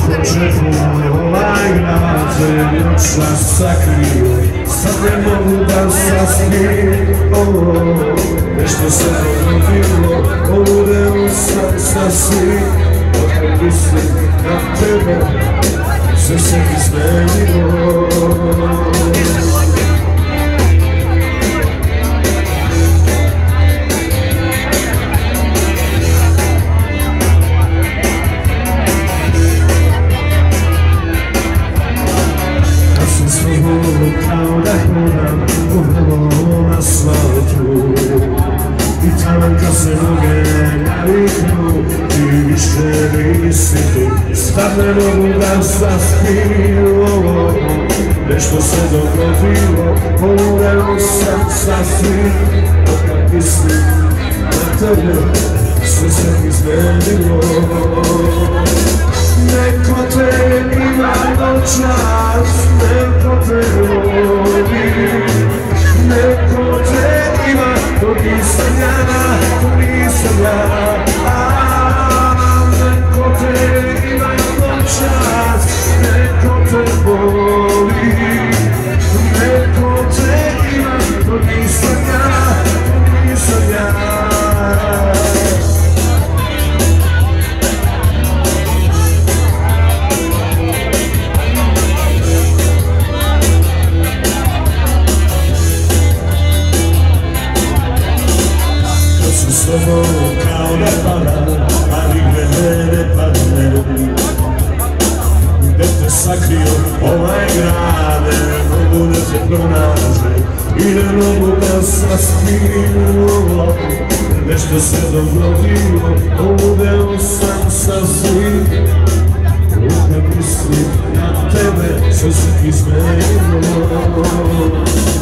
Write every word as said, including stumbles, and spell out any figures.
džepu ovaj grad se noćas sakrio, sad ne mogu da sasmijem. Nešto se dogodilo, poludeo sam sasvim, otkad mislim na tebe, sve se izmenilo. Kao da hodam upravo na asfaltu i taman kad se noge naviknu ti više nisi tu. Sad ne mogu da saspim, nešto se dogodilo, poludeo sam sasvim, otkad mislim na tebe, sve se izmenilo. Neko te ima noćas, neko te voli, neko te ima, to nisam ja, to nisam ja. Neko te ima noćas, neko te voli, neko te ima, to nisam ja, to nisam ja. Kao da pada, a nigde ne padne. Gde te sakrio ovaj grad, ne mogu da te pronađe i ne mogu da saspim. Nešto se dogodilo, poludeo sam sasvim, kad mislim na tebe, sve se izmenilo.